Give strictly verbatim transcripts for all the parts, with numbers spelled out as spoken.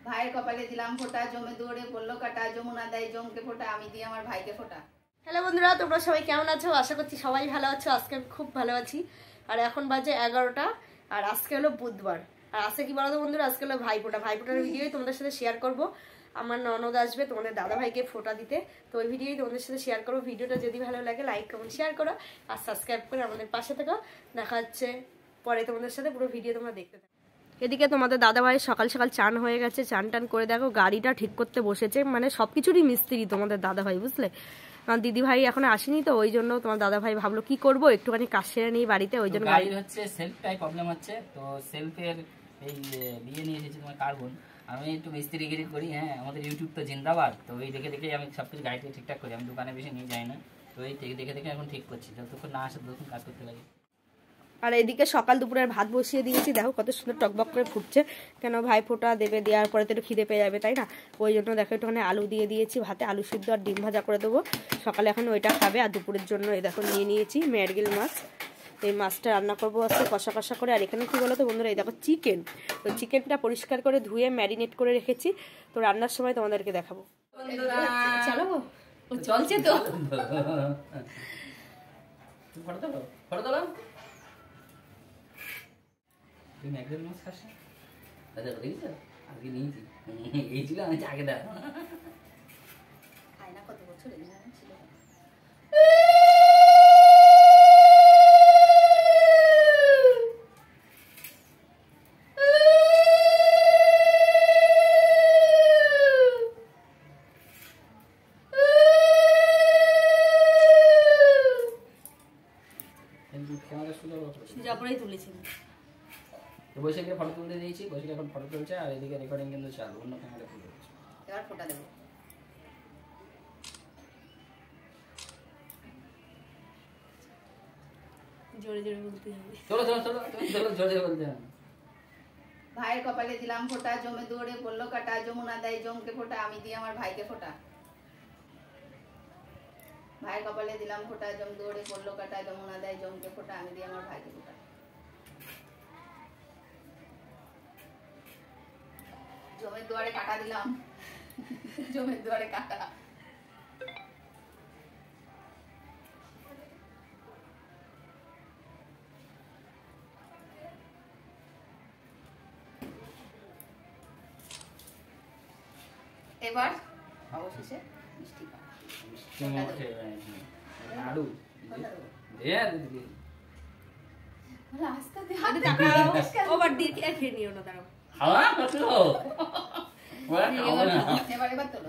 ভাইয়ের কপালে দিলাম ফোঁটা, জমে দৌড়ে পড়লো কাটা, যমুনা দেয় জমকে ফোঁটা, আমি দিই আমার ভাইকে ফোঁটা। হ্যালো বন্ধুরা, তোমরা সবাই কেমন আছো? আশা করছি সবাই ভালো আছো। আজকে আমি খুব ভালো আছি। আর এখন বাজে এগারোটা, আর আজকে হলো বুধবার। আর আজকে কি বলতো বন্ধুরা, আজকে হলো ভাইফোঁটা। ভাইফোঁটার ভিডিওই তোমাদের সাথে শেয়ার করব। আমার ননদ আসবে তোমাদের দাদা ভাইকে ফোঁটা দিতে, তো ওই ভিডিওই তোমাদের সাথে শেয়ার করবো। ভিডিওটা যদি ভালো লাগে লাইক কমেন্ট শেয়ার করো আর সাবস্ক্রাইব করে আমাদের পাশে থেকো। দেখা হচ্ছে পরে তোমাদের সাথে, পুরো ভিডিও তোমরা দেখতে থাকো। এদিকে তোমাদের দাদা ভাই সকাল সকাল চান হয়ে গেছে, চান টান করে দেখো গাড়িটা ঠিক করতে বসেছে। মানে সবকিছুরই মিস্ত্রি তোমাদের দাদা ভাই, বুঝলে। কারণ দিদি ভাই এখন আসেনি, তো ওই জন্য তোমার দাদা ভাই ভাবলো কি করবো, একটুখানি কাজ সেরে নিই বাড়িতে। ওই জন্য গাড়ির হচ্ছে সেলফটাই প্রবলেম হচ্ছে, তো সেলফের এই বিয়ে নিয়ে এসেছি তোমার কার্বন। আমি একটু মিস্ত্রিগিরি করি, হ্যাঁ আমাদের ইউটিউব তো জিন্দাবাদ। তো ওই দেখে দেখে আমি সব কিছু গাড়িতে ঠিকঠাক করি, আমি দোকানে বেশি নিয়ে যাই না। তো এই দেখে দেখে এখন ঠিক করছি, যতক্ষণ না আসে ততক্ষণ কাজ করতে লাগে। আর এদিকে সকাল দুপুরের ভাত বসিয়ে দিয়েছি, দেখো কত সুন্দর টকবক করে ফুটছে। কেন ভাই ফোঁটা দেবে, দেওয়ার পরে তো একটু খিদে পেয়ে যাবে, তাই না? ওই জন্য দেখো একটুখানি আলু দিয়ে দিয়েছি ভাতে, আলু সিদ্ধ আর ডিম ভাজা করে দেবো। সকালে এখন ওইটা খাবে। আর দুপুরের জন্য এই দেখো নিয়ে নিয়েছি মেরগিল মাছ। এই মাছটা রান্না করবো আজকে কষা কষা করে। আর এখানে কি বলো তো বন্ধুরা, এই দেখো চিকেন। তো চিকেনটা পরিষ্কার করে ধুয়ে ম্যারিনেট করে রেখেছি, তো রান্নার সময় তোমাদেরকে দেখাবো। চালাবো, চলছে তো। ফটো তোলো, ফটো তোলো। তুমি একজন মাছ খাস না? দাদা দেখেছো আজকে নিয়েছি, এই ছিল আমি আগে দাও। আয়না কত বছর ছিল। যাপরেই তুলেছি, বৈশাখে ফটো তুলতে দিয়েছি, বৈশাখে এখন ফটো তুলছে। আর এদিকে রেকর্ডিং কিন্তু চালু, অন্য ক্যামেরা খুলে দিচ্ছে। এবার ফোঁটা দেবো। জোরে জোরে বলতে হবে। চলো চলো চলো চলো জোরে জোরে বলতে হবে। ভাইয়ের কপালে দিলাম ফোঁটা, জমে দৌড়ে পড়লো কাটা, যমুনা দেয় জমকে ফোঁটা, আমি দিই আমার ভাইকে ফোঁটা। ভাইয়ের কপালে দিলাম ফোঁটা, জম দৌড়ে পড়লো কাটা, যমুনা দেয় জমকে ফোঁটা, আমি দিই আমার ভাইকে ফোঁটা। জমের দুয়ারে কাটা দিলাম, জমের দুয়ারে কাটা। এবার অবশেষে মিষ্টি আলু খেয়ে নিও না, দাঁড়াও। এবার এবার তোলো।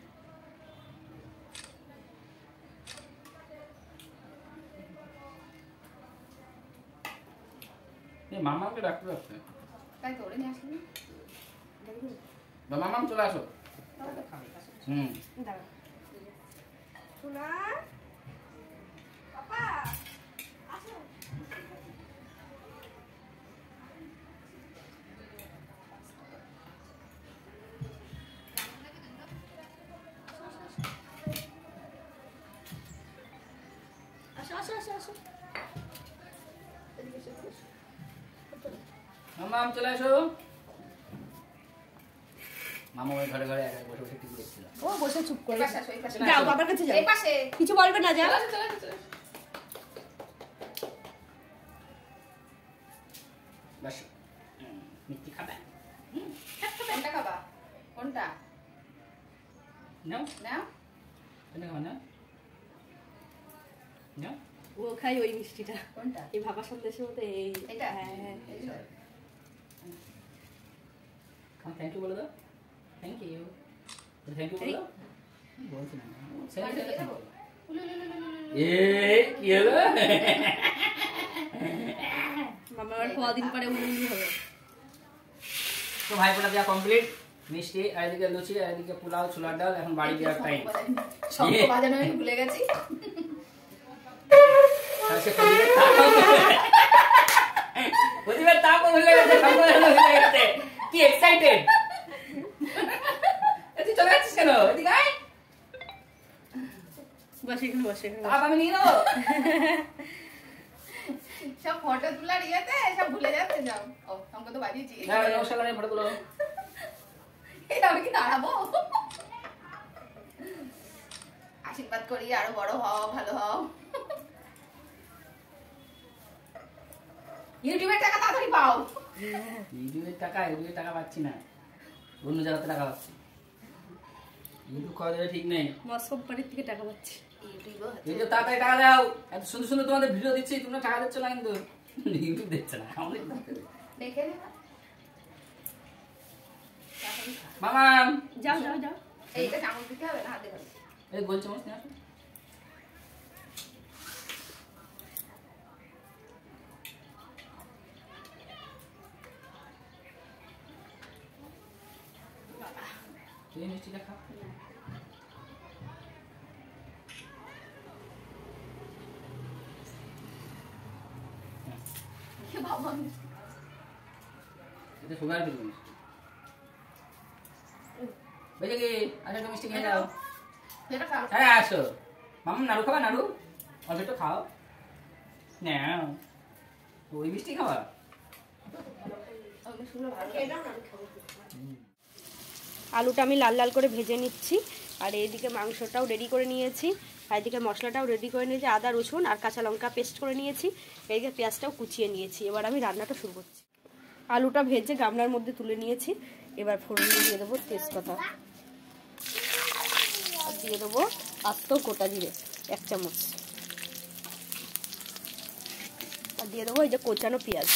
মামাকে ডাকতে আসছে, তাই তো ওরে নিয়ে আসলি। মামাম চলে আসো। হুম দাঁড়াও শোনা পাপা আসো। আসো আসো আসো আসো। মামাম চলে আসো। মামা ওই ঘরে ঘরে একা বসে বসে টিভি দেখছিল। ও বসে চুপ করে পাশে যাও, বাবার কাছে যাও। এই পাশে কিছু বলবে না, যাও। চলো চলো চলো। বস। মিষ্টি খাবে? কোনটা খাবা? কোনটা? নাও নাও। কোনটা খাবে না? নাও। ও খাই ওই মিষ্টিটা। কোনটা? এই ভাপা সন্দেশের মধ্যে এই এটা? হ্যাঁ হ্যাঁ এইটা। খাও, থ্যাংক ইউ বলে দাও। Thank you. থ্যাংক ইউ বলে দাও। বলছি না। এ কি হলো? মামা আর কদিন পরে উনুনি হবে। তো ভাই ফোঁটা দেওয়া কমপ্লিট। মিষ্টি আর এদিকে লুচি আর এদিকে পোলাও ছোলার ডাল। এখন বাড়ি যাওয়ার টাইম। সব বাজানো আমি ভুলে গেছি। আজকে প্রদীপের তাপও প্রদীপের তাপও ভুলে গেছে, সব ভুলে গেছে। কি এক্সাইটেড! এত চলে যাচ্ছিস কেন? এদিকে আয়। বসে এখানে বসে এখানে তাপ আমি নিয়ে নেবো। সব ফটো তোলার ইয়েতে সব ভুলে যাচ্ছে। যাও ও আমাকে তো বাজিয়েছি। হ্যাঁ নমস্কার করে ফটো তুলো। দাঁড়াবো। আশীর্বাদ করি আরো বড় হও, ভালো হও। ইউটিউবের টাকা তাড়াতাড়ি পাও। ইউটিউবের টাকা ইউটিউবের টাকা পাচ্ছি না, অন্য জায়গাতে টাকা পাচ্ছি। ইউটিউব খাওয়া দেবে ঠিক নেই, মস কোম্পানির থেকে টাকা পাচ্ছি। ইউটিউব তাড়াতাড়ি টাকা দাও, এত সুন্দর সুন্দর তোমাদের ভিডিও দিচ্ছি, তোমরা টাকা দিচ্ছ না, কিন্তু ইউটিউব দিচ্ছে না আমাদের। দেখে নে মামা যাও যাও যাও, এইটা চামচ দিতে হবে না হাতে করে। এই গোল চামচ নিয়ে আসো। এই মিষ্টিটা খাও। কি বাবা, এটা সুগার ফ্রি মিষ্টি। বেজে কি আচ্ছা, তো মিষ্টি খেয়ে যাও। এটা খাও। হ্যাঁ আসো মামা, নাড়ু খাবা? নাড়ু অল্প একটু খাও না, ওই মিষ্টি খাওয়া। আলুটা আমি লাল লাল করে ভেজে নিচ্ছি, আর এইদিকে মাংসটাও রেডি করে নিয়েছি, আর এদিকে মশলাটাও রেডি করে নিয়েছি, আদা রসুন আর কাঁচা লঙ্কা পেস্ট করে নিয়েছি, এইদিকে পেঁয়াজটাও কুচিয়ে নিয়েছি। এবার আমি রান্নাটা শুরু করছি। আলুটা ভেজে গামলার মধ্যে তুলে নিয়েছি, এবার ফোড়ন দিয়ে দেবো তেজপাতা, আর দিয়ে দেবো আস্ত গোটা জিরে এক চামচ, আর দিয়ে দেবো এই যে কোচানো পেঁয়াজ।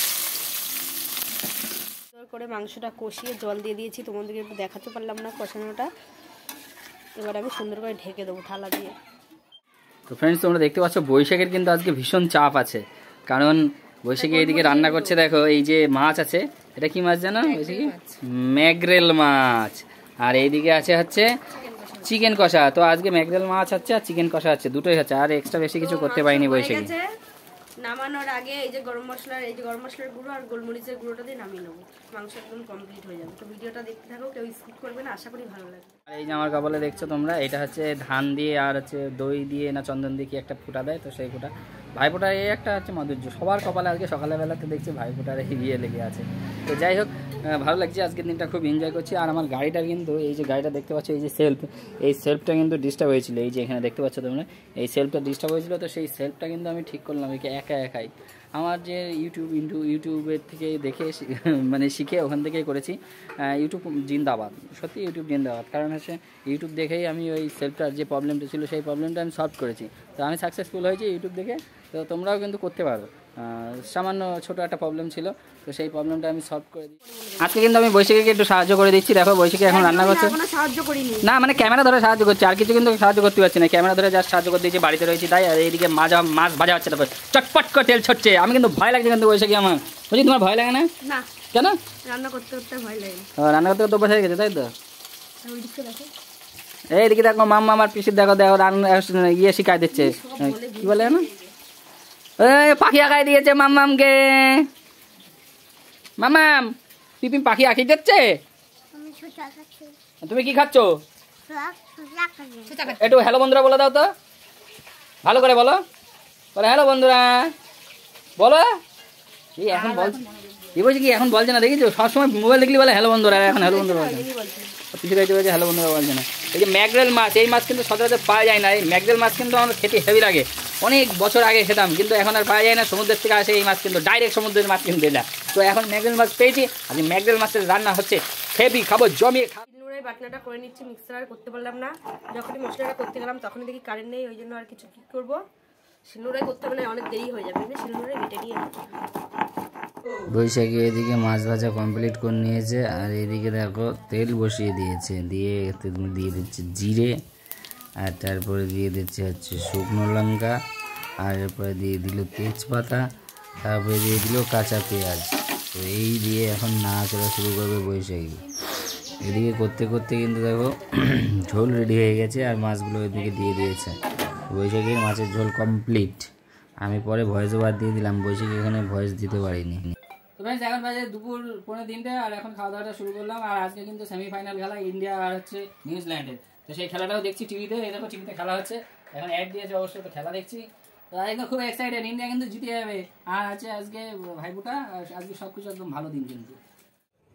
করে মাংসটা কষিয়ে জল দিয়ে দিয়েছি, তোমাদেরকে একটু দেখাতে পারলাম না কষানোটা। এবার আমি সুন্দর করে ঢেকে দেবো থালা দিয়ে। তো ফ্রেন্ডস, তোমরা দেখতে পাচ্ছ বৈশাখের কিন্তু আজকে ভীষণ চাপ আছে, কারণ বৈশাখী এইদিকে রান্না করছে। দেখো এই যে মাছ আছে, এটা কি মাছ জানো? বৈশাখী ম্যাগরেল মাছ, আর এইদিকে আছে হচ্ছে চিকেন কষা। তো আজকে ম্যাগরেল মাছ হচ্ছে আর চিকেন কষা হচ্ছে, দুটোই হচ্ছে, আর এক্সট্রা বেশি কিছু করতে পারিনি বৈশাখী। নামানোর আগে এই যে গরম মশলার এই যে গরম মশলার গুঁড়ো আর গোলমরিচের গুঁড়োটা দিয়ে নামিয়ে নেবো, মাংস একদম কমপ্লিট হয়ে যাবে। তো ভিডিওটা দেখতে থাকো, কেউ স্কিপ করবে না, আশা করি ভালো লাগবে। আর এই যে আমার কপালে দেখছো তোমরা, এটা হচ্ছে ধান দিয়ে আর হচ্ছে দই দিয়ে না চন্দন দিয়ে কি একটা ফুটা দেয়, তো সেই ফুটা ভাইফোঁটা এই একটা হচ্ছে মাধুর্য সবার কপালে। আজকে সকালবেলাতে দেখছি ভাইফোঁটার এই বিয়ে লেগে আছে। তো যাই হোক, ভালো লাগছে, আজকের দিনটা খুব এনজয় করছি। আর আমার গাড়িটা কিন্তু এই যে গাড়িটা দেখতে পাচ্ছ, এই যে সেলফ, এই সেলফটা কিন্তু ডিস্টার্ব হয়েছিল, এই যে এখানে দেখতে পাচ্ছ তোমরা, এই সেলফটা ডিস্টার্ব হয়েছিল। তো সেই সেলফটা কিন্তু আমি ঠিক করলাম একা একাই, আমার যে ইউটিউব ইন্টু ইউটিউবের থেকে দেখে মানে শিখে ওখান থেকেই করেছি। ইউটিউব জিন্দাবাদ, সত্যি ইউটিউব জিন্দাবাদ, কারণ হচ্ছে ইউটিউব দেখেই আমি ওই সেলফটার যে প্রবলেমটা ছিল সেই প্রবলেমটা আমি সলভ করেছি। তো আমি সাকসেসফুল হয়েছি ইউটিউব দেখে। তো তোমরাও কিন্তু করতে পারো, সামান্য ছোটো একটা প্রবলেম ছিল, তো সেই প্রবলেমটা আমি সলভ করে দিই। আজকে কিন্তু আমি বৈশাখীকে একটু সাহায্য করে দিচ্ছি। দেখো বৈশাখী এখন রান্না করছে, সাহায্য করিনি না মানে ক্যামেরা ধরে সাহায্য করছে, আর কিছু কিন্তু সাহায্য করতে পারছি না, ক্যামেরা ধরে যা সাহায্য করতে দিয়েছি, বাড়িতে রয়েছি তাই। আর এইদিকে মাছ মাছ ভাজা হচ্ছে, তারপর চটপট করে তেল ছড়ছে, আমি কিন্তু ভয় লাগছে কিন্তু বৈশাখী আমার। বলছি তোমার ভয় লাগে না? না কেন? রান্না করতে করতে ভয় লাগে, রান্না করতে করতে বসে গেছে তাই তো। এইদিকে দেখো মাম্মা আমার পিসির দেখো দেখো রান্না ইয়ে শিখাই দিচ্ছে, কি বলে না, পাখি আঁকাই দিয়েছে মাম্মামকে। মাম্মাম পিপি পাখি আঁকি দিচ্ছে, তুমি কি খাচ্ছ? একটু হ্যালো বন্ধুরা বলে দাও তো, ভালো করে বলো, বলে হ্যালো বন্ধুরা বলো। এই এখন বলছে কি, বলছে কি এখন বলছে না, দেখেছো সবসময় মোবাইল দেখলি বলে হ্যালো বন্ধুরা, এখন হ্যালো বন্ধুরা বলছে, কিছু খাইতে বলছে হ্যালো বন্ধুরা বলছে না। এই যে ম্যাগরেল মাছ, এই মাছ কিন্তু সচরাচর পাওয়া যায় না। এই ম্যাগরেল মাছ কিন্তু আমার খেতে হেভি লাগে, অনেক বছর আগে খেতাম, কিন্তু এখন আর পাওয়া যায় না। সমুদ্রের থেকে আসে এই মাছ, কিন্তু ডাইরেক্ট সমুদ্রের মাছ কিন্তু এটা। তো এখন ম্যাগরেল মাছ পেয়েছি, আর এই ম্যাগরেল মাছের রান্না হচ্ছে হেভি, খাবো জমিয়ে খাবো। বাটনাটা করে নিচ্ছি, মিক্সার আর করতে পারলাম না, যখনই মশলাটা করতে গেলাম তখনই দেখি কারেন্ট নেই, ওই জন্য আর কিছু কি করবো, শিলনোড়ায় করতে হবে, অনেক দেরি হয়ে যাবে, শিলনোড়ায় বেটে নিয়ে। বৈশাখী এদিকে মাছ ভাজা কমপ্লিট করে নিয়েছে, আর এদিকে দেখো তেল বসিয়ে দিয়েছে, দিয়ে দিয়ে দিচ্ছে জিরে, আর তারপরে দিয়ে দিচ্ছে হচ্ছে শুকনো লঙ্কা, আর এরপরে দিয়ে দিল তেজপাতা, তারপরে দিয়ে দিল কাঁচা পেঁয়াজ। তো এই দিয়ে এখন নাড়াচাড়া শুরু করবে বৈশাখী। এদিকে করতে করতে কিন্তু দেখো ঝোল রেডি হয়ে গেছে, আর মাছগুলো এদিকে দিয়ে দিয়েছে। বৈশাখীর মাছের ঝোল কমপ্লিট। আমি পরে ভয়েস ওভার দিয়ে দিলাম, বৈশাখী এখানে ভয়েস দিতে পারিনি। তো ফ্রেন্ডস, এখন বাজে দুপুর পৌনে তিনটে, আর এখন খাওয়া দাওয়াটা শুরু করলাম। আর আজকে কিন্তু সেমিফাইনাল খেলা ইন্ডিয়া আর হচ্ছে নিউজিল্যান্ডের, তো সেই খেলাটাও দেখছি টিভিতে। এই দেখো টিভিতে খেলা হচ্ছে, এখন অ্যাড দিয়েছে অবশ্যই, তো খেলা দেখছি। তো একদম খুব এক্সাইটেড, ইন্ডিয়া কিন্তু জিতে যাবে। আর আছে আজকে ভাইফোঁটা, আজকে সব কিছু একদম ভালো দিন কিন্তু।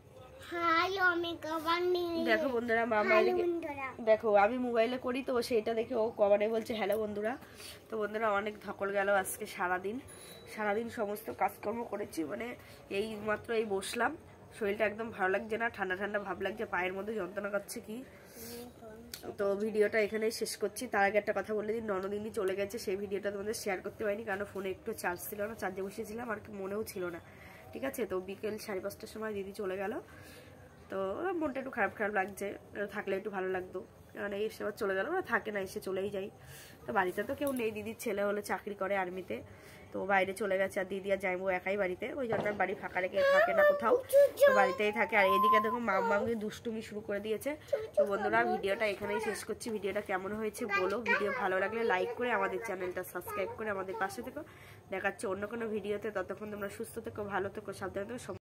দেখো বন্ধুরা মামা দেখো আমি মোবাইলে করি তো সেটা দেখে ও কবারে বলছে হ্যালো বন্ধুরা। তো বন্ধুরা অনেক ধকল গেল আজকে সারাদিন সারাদিন সমস্ত কাজকর্ম করেছি, মানে এই মাত্র এই বসলাম, শরীরটা একদম ভালো লাগছে না, ঠান্ডা ঠান্ডা ভাব লাগছে, পায়ের মধ্যে যন্ত্রণা করছে কি। তো ভিডিওটা এখানেই শেষ করছি। তার আগে একটা কথা বলে দিই, ননদিনী চলে গেছে, সেই ভিডিওটা তোমাদের শেয়ার করতে পারিনি কারণ ফোনে একটু চার্জ ছিল না, চার্জে বসিয়েছিলাম আর মনেও ছিল না, ঠিক আছে। তো বিকেল সাড়ে পাঁচটার সময় দিদি চলে গেল, তো মনটা একটু খারাপ খারাপ লাগছে, থাকলে একটু ভালো লাগতো, কারণ এই এসে আবার চলে গেল, ওরা থাকে না, এসে চলেই যাই। তো বাড়িতে তো কেউ নেই, দিদির ছেলে হলো চাকরি করে আর্মিতে, তো বাইরে চলে গেছে, আর দিদি আর যাইবো একাই বাড়িতে, ওই জন্য বাড়ি ফাঁকা রেখে থাকে না কোথাও, তো বাড়িতেই থাকে। আর এদিকে দেখো মাম মামকে দুষ্টুমি শুরু করে দিয়েছে। তো বন্ধুরা ভিডিওটা এখানেই শেষ করছি। ভিডিওটা কেমন হয়েছে বলো, ভিডিও ভালো লাগলে লাইক করে আমাদের চ্যানেলটা সাবস্ক্রাইব করে আমাদের পাশে থেকো। দেখাচ্ছে অন্য কোনো ভিডিওতে, ততক্ষণ তোমরা সুস্থ থেকো, ভালো থেকো, সাবধানে থেকো।